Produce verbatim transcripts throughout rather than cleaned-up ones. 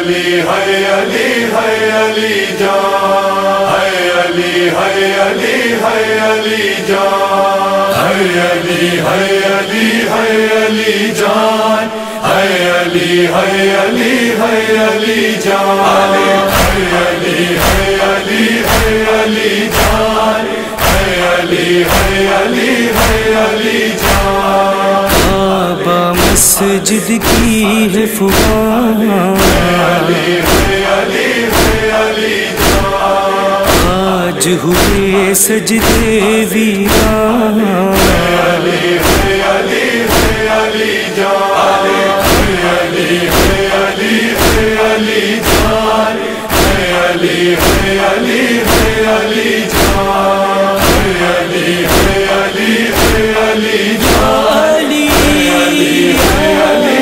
علی ہے علی ہے علی جان، ہے علی ہے علی ہے علی جان، ہے علی ہے علی ہے علی جان، ہے علی ہے علی ہے علی جان، ہے علی ہے علی ہے علی جان، ہے علی ہے علی ہے علی جان۔ کعبہ مسجد کی ہے فغان، علی ہے علی ہے علی جان، آج ہوئے سجدے ویران، علی ہے علی ہے علی جان، علی ہے علی ہے علی جان، علی ہے علی ہے علی جان، علی ہے علی ہے علی جان، علی ہے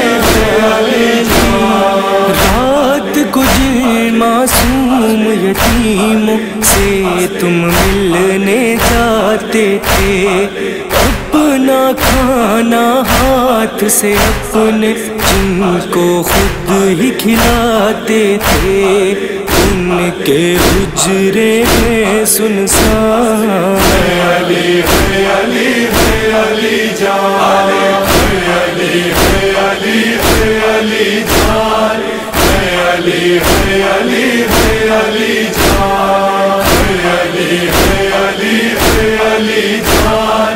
علی جان۔ رات کو جن معصوم یتیموں سے تم ملنے جاتے تھے، اپنا کھانا ہاتھ سے اپنے جن کو خود ہی کھلاتے تھے، ان کے حجرے میں سنسان، علی ہے علی ہے علی جان، علی ہے علی ہے علی جان، علی ہے علی ہے علی جان، علی ہے علی ہے علی جان،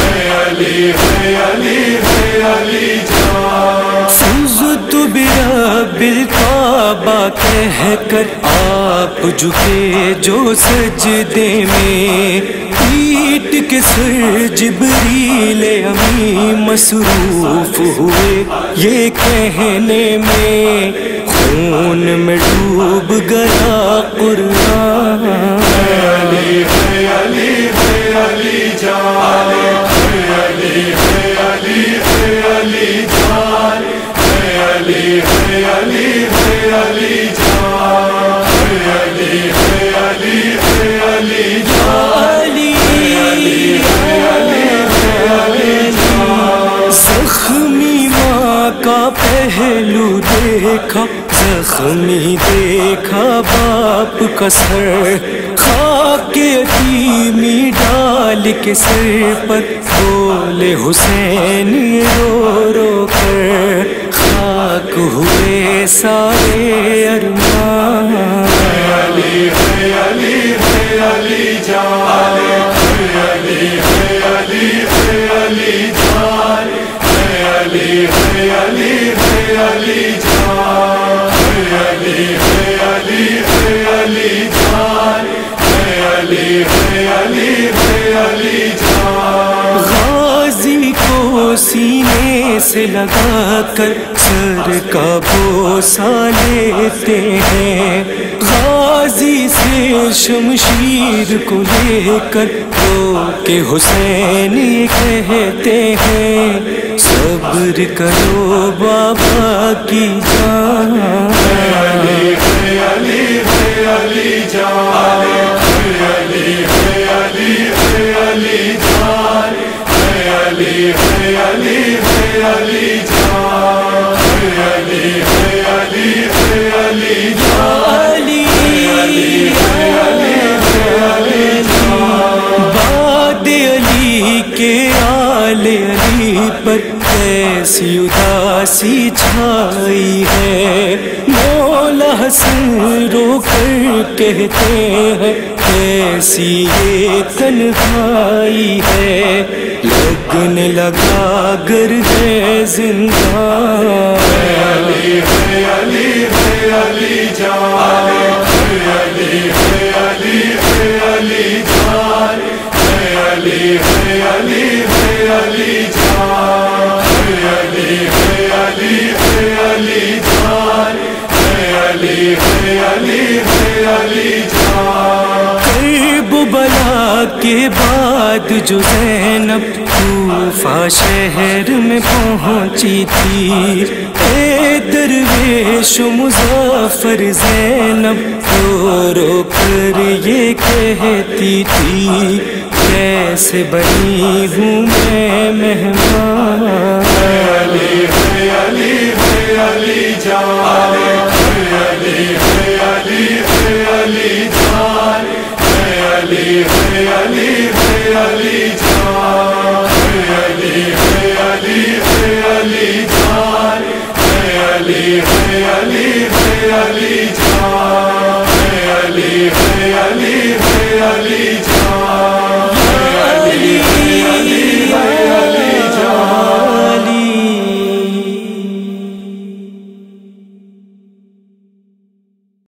علی ہے علی ہے علی جان۔ فزت برب الکعبہ کہہ کر آپ جھکے جو سجدے میں، پیٹ کے سر جبریل امین مصروف ہوئے یہ کہنے میں، خون میں ڈوب گیا قرآن، علی ہے علی ہے علی جان، علی ہے علی ہے علی جان، علی ہے علی ہے علی جان، علی ہے علی ہے علی جان، علی ہے علی ہے علی جان۔ زخمی ماں کا پہلو دیکھا، زخمی دیکھا باپ کا سر، خاک یتیمی ڈال کے سر پر بولے حسین رو رو کر، خاک ہوئے سارے ارمان، علی ہے علی ہے علی جان، علی ہے علی ہے علی جان، علی ہے علی ہے علی جان، علی ہے علی ہے علی جان، علی ہے علی ہے علی جان۔ غازی کو سینے سے لگا کر سر کا بوسہ لیتے ہیں، غازی سے شمشیر کو لے کر رو کے حسین کہتے ہیں، صبر کرو بابا کی جان، علی ہے علی ہے علی جان، علی ہے علی ہے علی جان، علی ہے علی ہے علی جان، علی ہے علی ہے علی جان، علی ہے علی ہے علی جان۔ باد علی کے آل علی پر کیسی اداسی چھائی ہے، مولا حسن رو کر کہتے ہیں کیسی یہ تنہائی ہے، لگنے لگا گر ہے زندان، علی ہے علی ہے علی جان، علی ہے علی ہے علی جان، علی ہے علی ہے علی جان، علی ہے علی ہے علی جان، علی ہے علی ہے علی جان۔ کرب و بلا کے بعد جو زینب کوفہ شہر میں پہنچی تھی، اے درویش و مظفر زینب رو رو کر یہ کہتی تھی، کیسے بنی ہوں میں مہمان، علی ہے علی ہے علی جان، علی جان ہے علی ہے علی ہے علی جان ہے علی ہے علی ہے علی جان